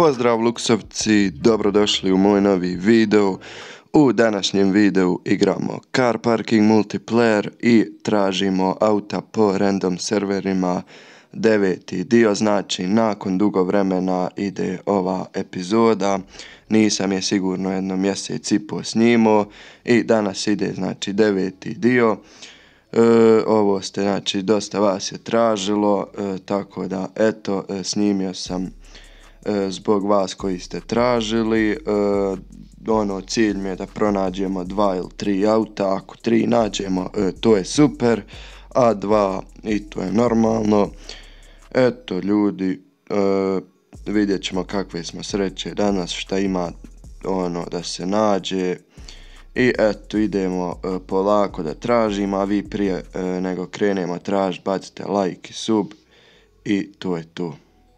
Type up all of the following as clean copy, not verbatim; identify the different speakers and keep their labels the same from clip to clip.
Speaker 1: Pozdrav luksovci, dobrodošli u moj novi video. U današnjem videu igramo Car Parking Multiplayer i tražimo auta po random serverima. 9. dio, znači nakon dugo vremena ide ova epizoda. Nisam je sigurno jedno mjesec i po snimao i danas ide znači 9. dio. Ovo ste znači dosta vas je tražilo, tako da eto snimio sam zbog vas koji ste tražili. Cilj mi je da pronađemo 2 ili 3 auta. Ako 3 nađemo to je super, a 2 i to je normalno. Eto ljudi, vidjet ćemo kakve smo sreće danas, šta ima da se nađe. I eto idemo polako da tražimo, a vi prije nego krenemo tražiti bacite like i sub i to je to.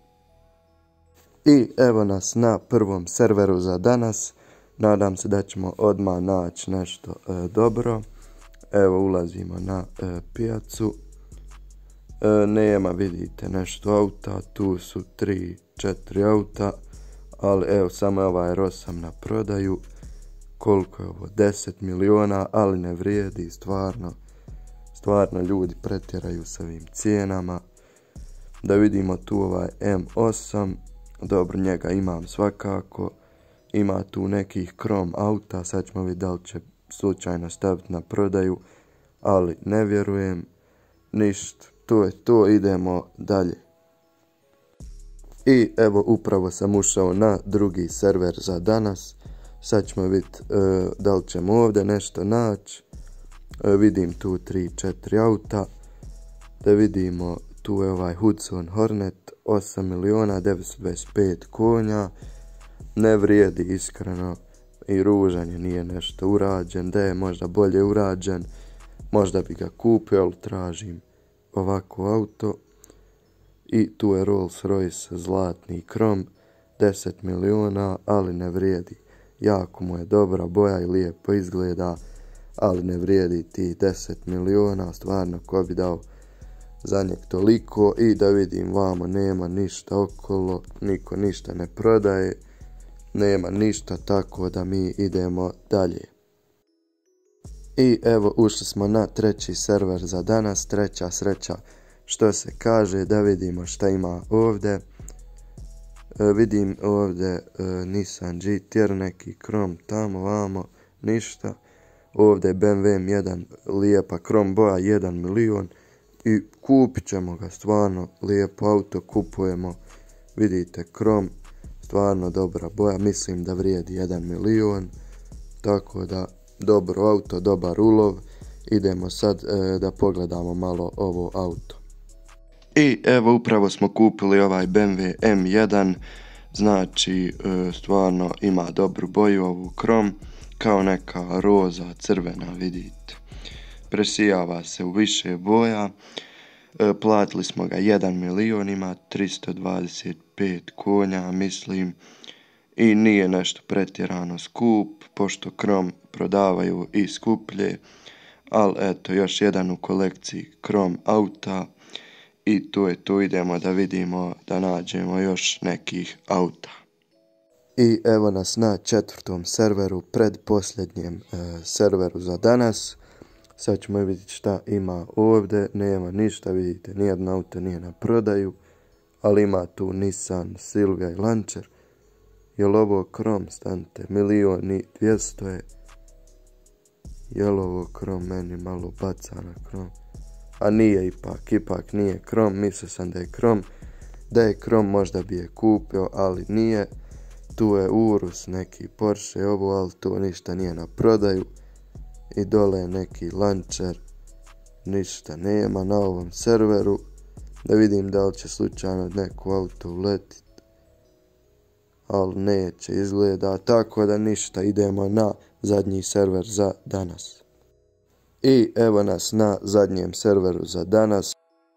Speaker 1: I evo nas na prvom serveru za danas. Nadam se da ćemo odmah naći nešto dobro. Evo ulazimo na pijacu. Nema, vidite, nešto auta. Tu su 3-4 auta. Ali evo samo ovaj R8 na prodaju. Koliko je ovo? 10 miliona, ali ne vrijedi stvarno. Stvarno ljudi pretjeraju s ovim cijenama. Da vidimo tu ovaj M8. Dobro, njega imam svakako. Ima tu nekih krom auta, sad ćemo vidjeti da li će slučajno staviti na prodaju, ali ne vjerujem. Ništa, to je to, idemo dalje. I evo upravo sam ušao na drugi server za danas. Sad ćemo vidjeti da li ćemo ovdje nešto naći. Vidim tu 3-4 auta. Da vidimo, tu je ovaj Hudson Hornet, 8 miliona 925 konja. Ne vrijedi iskreno i ružan je, nije nešto urađen. Da je možda bolje urađen, možda bi ga kupio, ali tražim ovako auto. I tu je Rolls Royce zlatni krom, 10 miliona, ali ne vrijedi. Jako mu je dobra boja i lijepo izgleda, ali ne vrijedi ti 10 miliona, stvarno ko bi dao za njeg toliko. I da vidim vamo, nema ništa okolo, niko ništa ne prodaje, nema ništa, tako da mi idemo dalje. I evo ušli smo na treći server za danas, treća sreća što se kaže. Da vidimo šta ima ovdje. Vidim ovdje Nissan GT-R, neki krom tamo vamo, ništa. Ovdje je BMW M1, lijepa krom boja, 1 milion. I kupit ćemo ga, stvarno lijepo auto kupujemo. Vidite krom, stvarno dobra boja, mislim da vrijedi 1 milion. Tako da dobro auto, dobar ulov. Idemo sad da pogledamo malo ovo auto. I evo upravo smo kupili ovaj BMW M1. Znači stvarno ima dobru boju, ovu krom, kao neka roza, crvena, vidite. Presijava se u više boja. Platili smo ga 1 milion, ima 325 konja, mislim. I nije nešto pretjerano skup, pošto krom prodavaju i skuplje. Ali eto, još jedan u kolekciji krom auta. I to je to, idemo da vidimo, da nađemo još nekih auta. I evo nas na četvrtom serveru, predposljednjem serveru za danas. Sad ćemo vidjeti šta ima ovdje. Nema ništa, vidite, nijedno auto nije na prodaju. Ali ima tu Nissan Silvia i Lancer. Jel ovo krom, stante, 1.200.000 je. Jel ovo krom, meni malo baca na krom. A nije ipak nije krom, mislio sam da je krom. Da je krom možda bi je kupio, ali nije. Tu je Urus, neki Porsche, ovo, ali tu ništa nije na prodaju. I dole je neki Lancer, ništa nema na ovom serveru. Da vidim da li će slučajno neko auto uletiti, ali neće izgleda, tako da ništa, idemo na zadnji server za danas. I evo nas na zadnjem serveru za danas.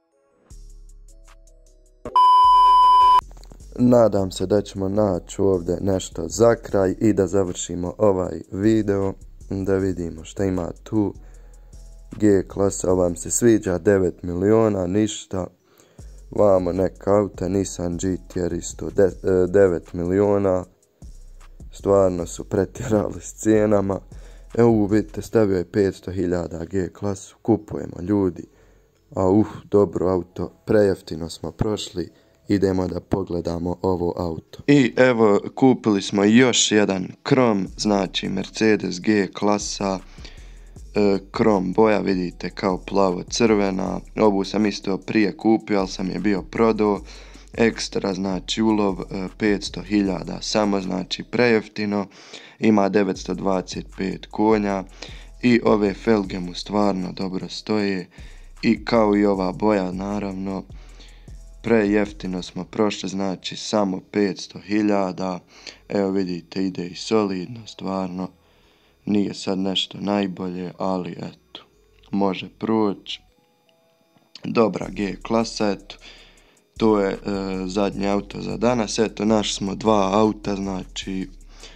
Speaker 1: Nadam se da ćemo naći ovdje nešto za kraj i da završimo ovaj video. Da vidimo šta ima tu. G klasa, vam se sviđa, 9 miliona, ništa. Vamo neka auta, Nissan GT-R isto 9 miliona. Stvarno su pretjerali s cijenama. Evo vidite, stavio je 500.000 G klasu, kupujemo ljudi. A dobro auto, prejeftino smo prošli, idemo da pogledamo ovo auto. I evo, kupili smo još jedan krom, znači Mercedes G klasa, krom boja, vidite, kao plavo-crvena. Ovu sam isto prije kupio, ali sam je bio prodao. Ekstra, znači ulov 500.000 samo, znači prejeftino. Ima 925 konja i ove felge mu stvarno dobro stoje. I kao i ova boja, naravno, prejeftino smo prošli, znači samo 500.000. Evo vidite, ide i solidno, stvarno. Nije sad nešto najbolje, ali eto, može proći. Dobra G klasa, eto. To je zadnji auto za danas. Eto, našli smo dva auta, znači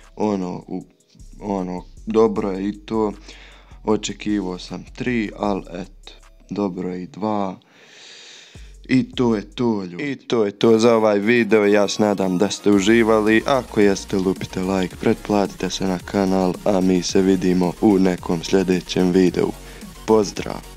Speaker 1: dobro je i to. Očekivao sam 3, ali eto, dobro je i 2. I to je to, ljudi. I to je to za ovaj video. Ja se nadam da ste uživali. Ako jeste, lupite like, pretplatite se na kanal, a mi se vidimo u nekom sljedećem videu. Pozdrav!